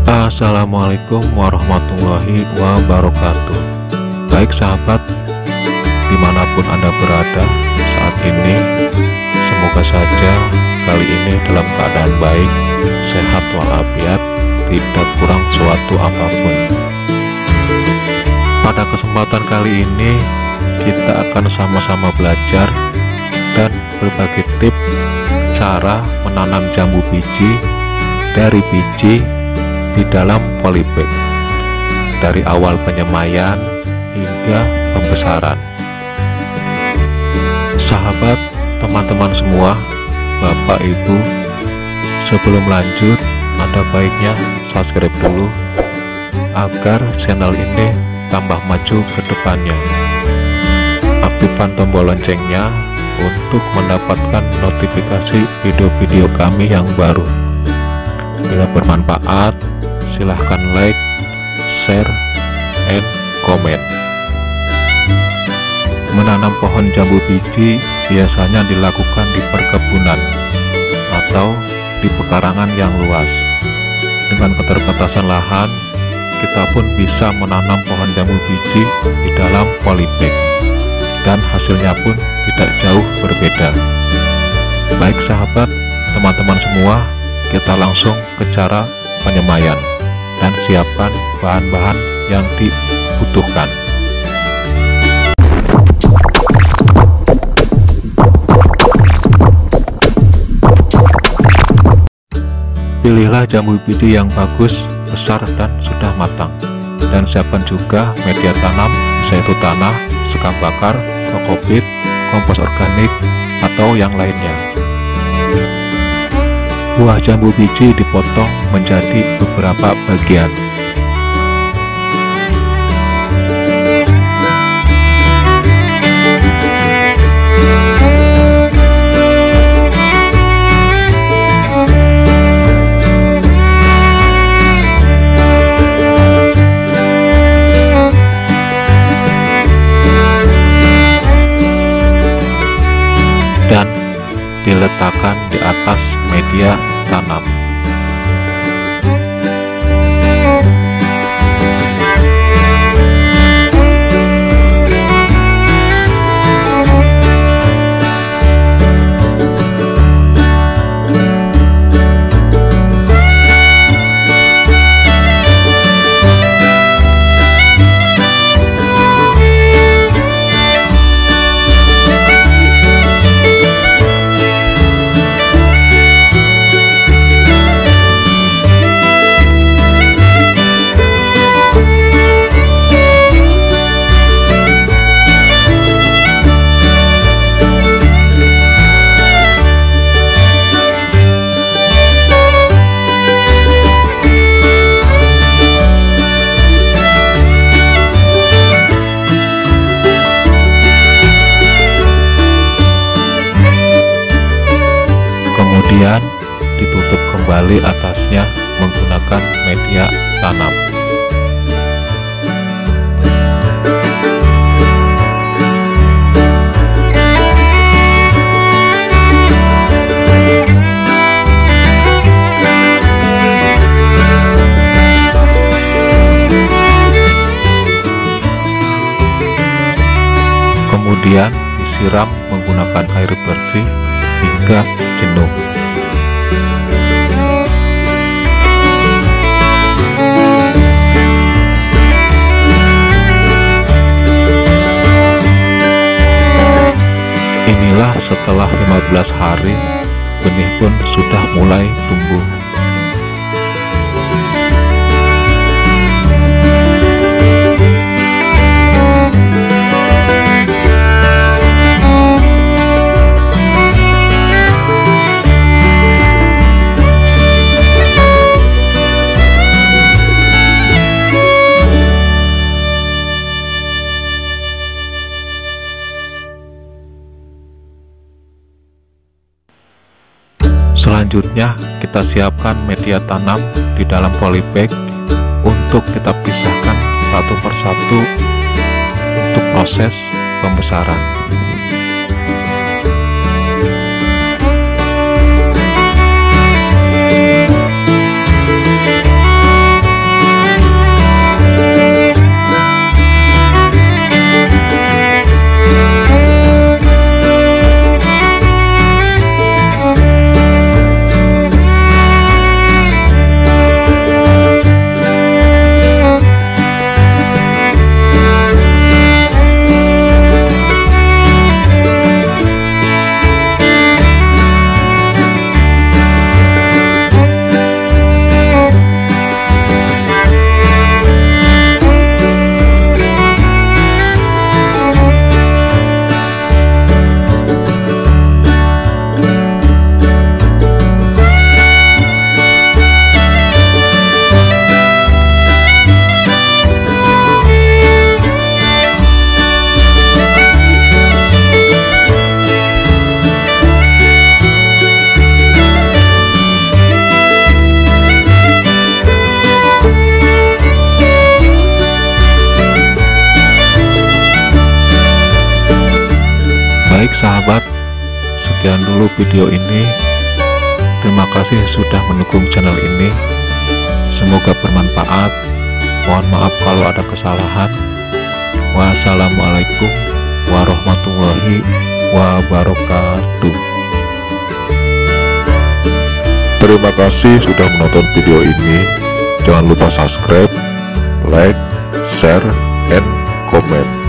Assalamualaikum warahmatullahi wabarakatuh. Baik sahabat, dimanapun Anda berada saat ini, semoga saja kali ini dalam keadaan baik, sehat walafiat, tidak kurang suatu apapun. Pada kesempatan kali ini kita akan sama-sama belajar dan berbagi tips cara menanam jambu biji dari biji di dalam polybag, dari awal penyemaian hingga pembesaran. Sahabat, teman-teman semua, Bapak Ibu, sebelum lanjut ada baiknya subscribe dulu agar channel ini tambah maju ke depannya. Aktifkan tombol loncengnya untuk mendapatkan notifikasi video-video kami yang baru. Bila bermanfaat, silahkan like, share, and comment. Menanam pohon jambu biji biasanya dilakukan di perkebunan atau di pekarangan yang luas. Dengan keterbatasan lahan, kita pun bisa menanam pohon jambu biji di dalam polybag, dan hasilnya pun tidak jauh berbeda. Baik sahabat, teman-teman semua, kita langsung ke cara penyemaian dan siapkan bahan-bahan yang dibutuhkan. Pilihlah jambu biji yang bagus, besar, dan sudah matang. Dan siapkan juga media tanam, yaitu tanah, sekam bakar, kokopit, kompos organik, atau yang lainnya. Buah jambu biji dipotong menjadi beberapa bagian. Dan diletakkan di atas media tanam. Kemudian ditutup kembali atasnya menggunakan media tanam. Kemudian disiram menggunakan air bersih hingga jenuh. Inilah setelah 15 hari, benih pun sudah mulai tumbuh. Selanjutnya kita siapkan media tanam di dalam polybag untuk kita pisahkan satu persatu untuk proses pembesaran. Baik sahabat, sekian dulu video ini. Terima kasih sudah mendukung channel ini. Semoga bermanfaat. Mohon maaf kalau ada kesalahan. Wassalamualaikum warahmatullahi wabarakatuh. Terima kasih sudah menonton video ini. Jangan lupa subscribe, like, share, and comment.